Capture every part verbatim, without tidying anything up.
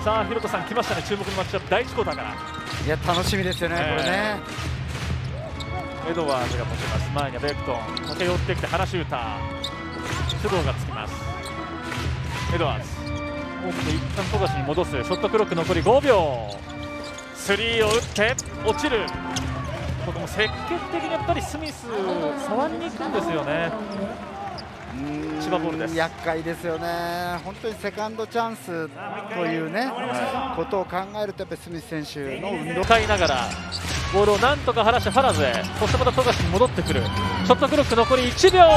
さあ、ヒロトさん来ましたね、注目のマッチアップ、だいいちクォーターから。 いや、楽しみですよね、えー、これね。 エドワーズが持ちます。前にはベクトン、駆け寄ってきて原シューター、須藤がつきます。エドワーズ、大きく一旦富樫に戻す。ショットクロック残りごびょう。スリーを打って落ちる。この積極的にやっぱりスミス触りに行くんですよね。千葉ボールです。 厄介ですよね。本当にセカンドチャンスというね、はい、ことを考えるとやっぱりスミス選手の運動使いながらボールをなんとか離してファラズへ、そしてまた富樫に戻ってくる。ショットクロック残りいちびょう。うわ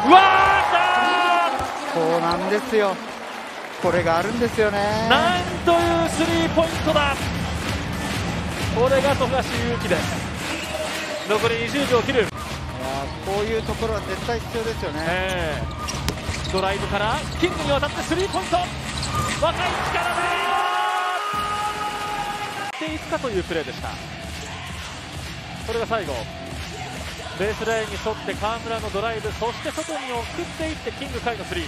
ー、 そうなんですよ。これがあるんですよね。 なんというスリーポイントだ。これが富樫勇樹です。残りにじゅうびょう切る。 こういうところは絶対必要ですよね、 えー、ドライブからキングに渡ってスリーポイント、若い力でっていくかというプレーでした。それが最後、ベースラインに沿って河村のドライブ、そして外に送っていってキング海のスリー。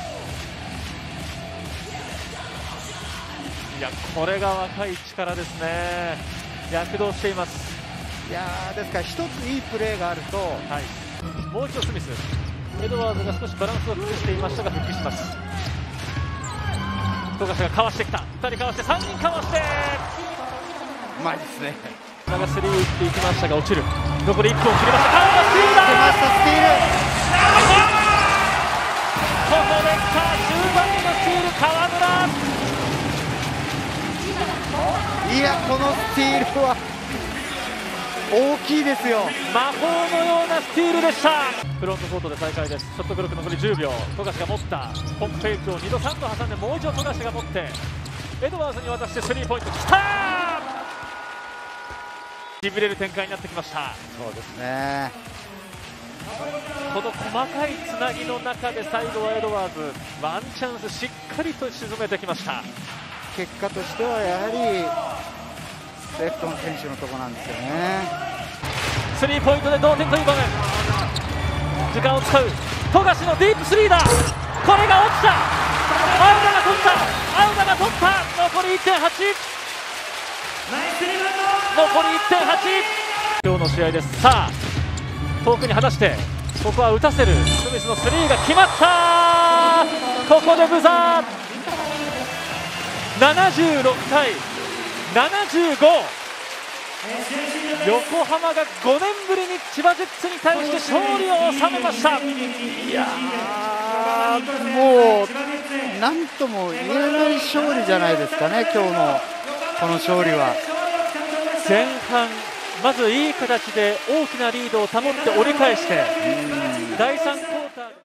いや、これが若い力ですね。躍動しています。 いやー、ですから一ついいプレーがあると、 はい、もう一度スミス、エドワーズが少しバランスを崩していましたが復帰します。富樫がかわしてきた、ふたりかわしてさんにんかわして、 うまいですね。 長スリー打っていきましたが落ちる。残りいっぷんを切りました。河村スティールだ。 出ました、スティール。 ここで来たじゅうばんめのスティール、河村。 いや、このスティールは大きいですよ。 魔法のようなスティールでした。フロントコートで再開です。ショットクロック残りじゅうびょう。富樫が持ったポンプフェイクをにどさんど挟んで、もう一度富樫が持ってエドワーズに渡してスリーポイントきたー。しびれる展開になってきました。 そうですね。 この細かいつなぎの中で最後はエドワーズワンチャンスしっかりと沈めてきました。 結果としてはやはりレフトの選手のところなんですよね。 スリーポイントで同点という場面、時間を使う富樫のディープスリーだ。これが落ちた。アウダが取った。アウダが取った。残り いってんはち、 残り いってんはち。 今日の試合です。さあ遠くに離して、ここは打たせる。スミスのスリーが決まった。ここでブザー。ななじゅうろっかいななじゅうご、横浜がごねんぶりに千葉ジェッツに対して勝利を収めました。 いやー、もうなんとも言えない勝利じゃないですかね、今日のこの勝利は。 前半まずいい形で大きなリードを保って折り返して、だいさんクォーター